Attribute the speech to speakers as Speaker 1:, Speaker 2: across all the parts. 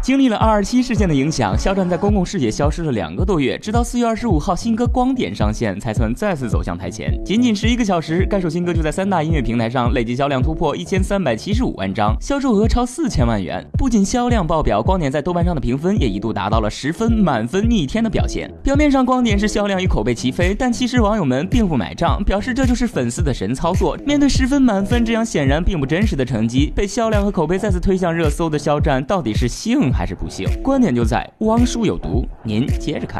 Speaker 1: 经历了227事件的影响，肖战在公共视野消失了2个多月，直到4月25号新歌《光点》上线，才算再次走向台前。仅仅11个小时，该首新歌就在3大音乐平台上累计销量突破1375万张，销售额超4000万元。不仅销量爆表，光点在豆瓣上的评分也一度达到了10分满分逆天的表现。表面上光点是销量与口碑齐飞，但其实网友们并不买账，表示这就是粉丝的神操作。面对10分满分这样显然并不真实的成绩，被销量和口碑再次推向热搜的肖战到底是幸还是不幸？观点就在汪叔有毒，您接着看。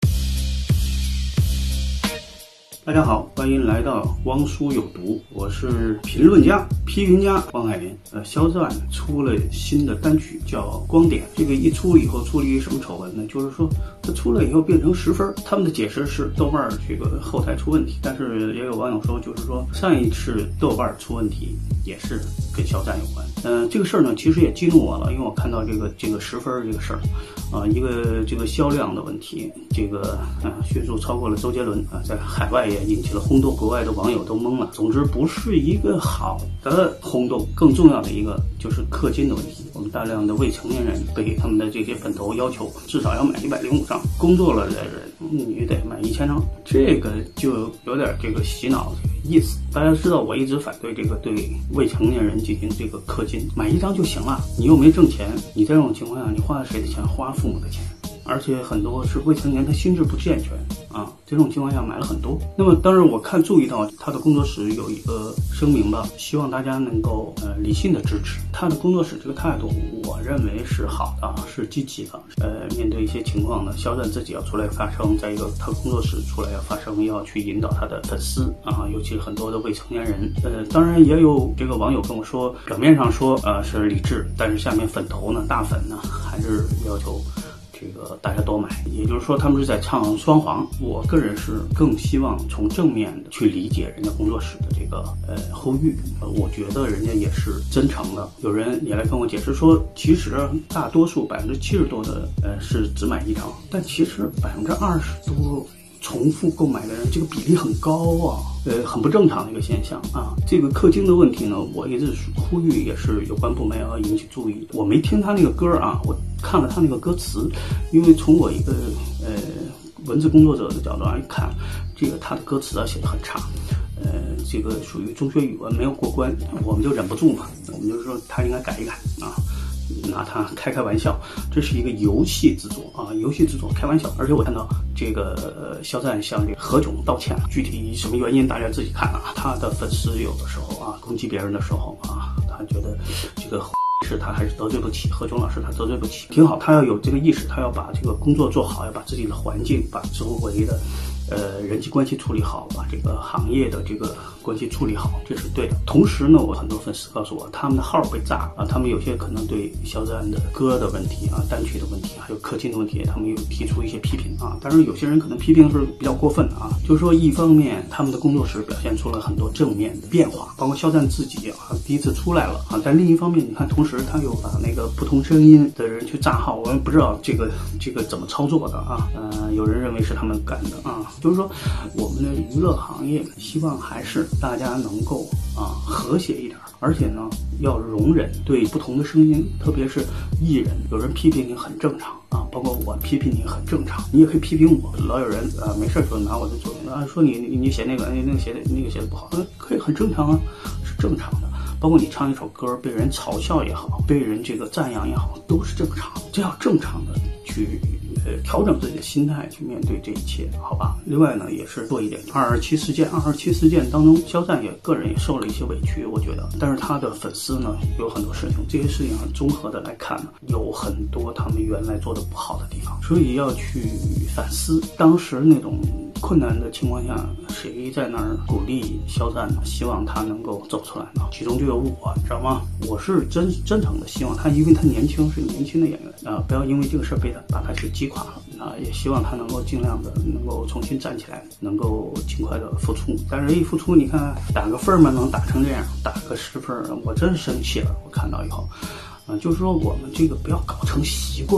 Speaker 2: 大家好，欢迎来到汪叔有毒，我是评论家、批评家汪海林。肖战出了新的单曲叫《光点》，这个一出以后出了一个什么丑闻呢？就是说它出了以后变成10分，他们的解释是豆瓣这个后台出问题，但是也有网友说，就是说上一次豆瓣出问题也是跟肖战有关。这个事儿呢，其实也激怒我了，因为我看到这个10分这个事儿，一个这个销量的问题，这个迅速超过了周杰伦啊，在海外也引起了轰动，国外的网友都懵了。总之不是一个好的轰动，更重要的一个就是氪金的问题。我们大量的未成年人被他们的这些粉头要求至少要买105张，工作了的人你得买1000张，这个就有点这个洗脑的意思。大家知道我一直反对这个对未成年人进行这个氪金，买1张就行了，你又没挣钱，你在这种情况下你花谁的钱？花父母的钱。而且很多是未成年，他心智不健全啊，这种情况下买了很多。那么当然我注意到他的工作室有一个声明吧，希望大家能够理性的支持他的工作室。这个态度我认为是好的，是积极的。面对一些情况呢，肖战自己要出来发声，再一个他工作室出来要发声，要去引导他的粉丝啊，尤其很多的未成年人。当然也有这个网友跟我说，表面上说是理智，但是下面粉头呢，大粉呢还是要求这个大家多买，也就是说他们是在唱双簧。我个人是更希望从正面的去理解人家工作室的这个呼吁，我觉得人家也是真诚的。有人也来跟我解释说，其实大多数70%多的是只买1张，但其实20%多重复购买的人，这个比例很高啊，很不正常的一个现象啊。这个氪金的问题呢，我一直呼吁也是有关部门要引起注意。我没听他那个歌啊，我看了他那个歌词，因为从我一个文字工作者的角度来看，这个他的歌词写得很差。这个属于中学语文没有过关，我们就忍不住嘛，我们就说他应该改一改啊。拿它开玩笑，这是一个游戏制作啊，游戏制作开玩笑。而且我看到这个肖战向这个何炅道歉了，具体什么原因大家自己看啊。他的粉丝有的时候啊攻击别人的时候啊，他觉得这个是他还是得罪不起，何炅老师他得罪不起，挺好，他要有这个意识，他要把这个工作做好，要把自己的环境，把周围的人际关系处理好，把这个行业的这个关系处理好，这是对的。同时呢，我很多粉丝告诉我，他们的号被炸啊，他们有些可能对肖战的歌的问题啊、单曲的问题，还有氪金的问题，他们有提出一些批评啊。当然，有些人可能批评是比较过分的啊，就是说，一方面他们的工作室表现出了很多正面的变化，包括肖战自己啊第一次出来了啊。但另一方面，你看，同时他又把那个不同声音的人去炸号，我们不知道这个怎么操作的啊。有人认为是他们干的啊。就是说，我们的娱乐行业希望还是大家能够和谐一点，而且呢要容忍对不同的声音，特别是艺人，有人批评你很正常啊，包括我批评你很正常，你也可以批评我。老有人没事就拿我的作品说你写那个写的不好，可以很正常啊，是正常的。包括你唱一首歌被人嘲笑也好，被人这个赞扬也好，都是正常的，这要正常的去调整自己的心态去面对这一切，好吧？另外呢，也是做一点227事件当中，肖战个人也受了一些委屈，我觉得。但是他的粉丝呢，有很多事情，这些事情综合的来看呢，有很多他们原来做的不好的地方，所以要去反思。当时那种困难的情况下，谁在那儿鼓励肖战呢？希望他能够走出来呢？其中就有我，知道吗？我是真诚的希望他，因为他年轻，是年轻的演员啊，不要因为这个事儿把他给击垮了啊！也希望他能够尽量的能够重新站起来，能够尽快的复出。但是一复出，你看打个分嘛，能打成这样，打个10分，我真生气了。我看到以后，就是说我们这个不要搞成习惯了。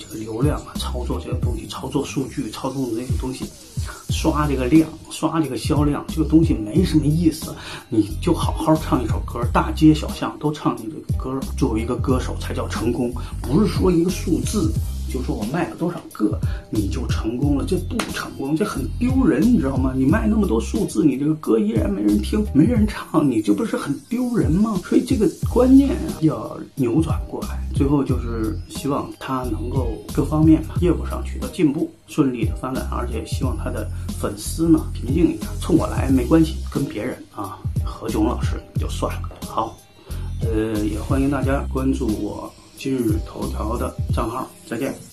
Speaker 2: 这个流量啊，操作这个东西，操作数据，操作这个东西，刷这个量，刷这个销量，这个东西没什么意思。你就好好唱一首歌，大街小巷都唱你这个歌，作为一个歌手才叫成功，不是说一个数字。就说我卖了多少个你就成功了，这不成功，这很丢人，你知道吗？你卖那么多数字，你这个歌依然没人听，没人唱，你这不是很丢人吗？所以这个观念啊要扭转过来。最后就是希望他能够各方面吧，业务上取得进步，顺利的发展，而且希望他的粉丝呢平静一点，冲我来没关系，跟别人啊何炅老师就算了。好，也欢迎大家关注我今日头条的账号，再见。